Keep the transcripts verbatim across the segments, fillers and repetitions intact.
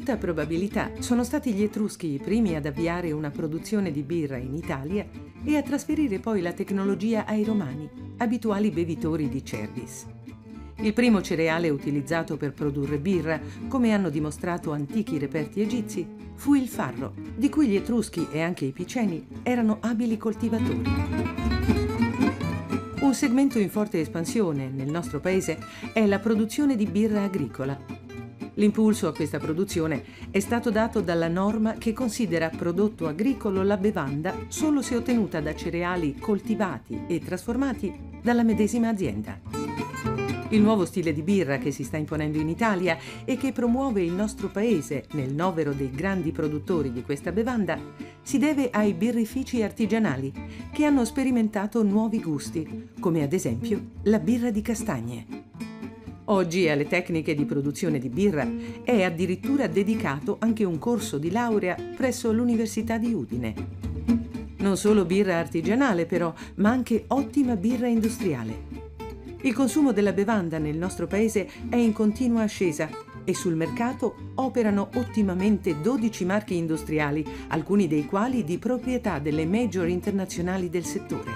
tutta probabilità sono stati gli Etruschi i primi ad avviare una produzione di birra in Italia e a trasferire poi la tecnologia ai Romani, abituali bevitori di Cervis. Il primo cereale utilizzato per produrre birra, come hanno dimostrato antichi reperti egizi, fu il farro, di cui gli Etruschi e anche i Piceni erano abili coltivatori. Un segmento in forte espansione nel nostro paese è la produzione di birra agricola. L'impulso a questa produzione è stato dato dalla norma che considera prodotto agricolo la bevanda solo se ottenuta da cereali coltivati e trasformati dalla medesima azienda. Il nuovo stile di birra che si sta imponendo in Italia e che promuove il nostro paese nel novero dei grandi produttori di questa bevanda si deve ai birrifici artigianali che hanno sperimentato nuovi gusti, come ad esempio la birra di castagne. Oggi alle tecniche di produzione di birra è addirittura dedicato anche un corso di laurea presso l'Università di Udine. Non solo birra artigianale però, ma anche ottima birra industriale. Il consumo della bevanda nel nostro paese è in continua ascesa e sul mercato operano ottimamente dodici marchi industriali, alcuni dei quali di proprietà delle major internazionali del settore.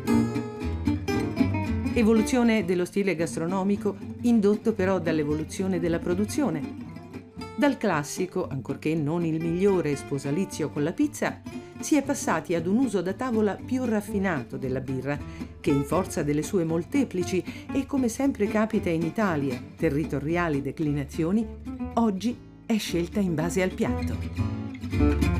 Evoluzione dello stile gastronomico, indotto però dall'evoluzione della produzione. Dal classico, ancorché non il migliore sposalizio con la pizza, si è passati ad un uso da tavola più raffinato della birra, che in forza delle sue molteplici e, come sempre capita in Italia, territoriali declinazioni, oggi è scelta in base al piatto.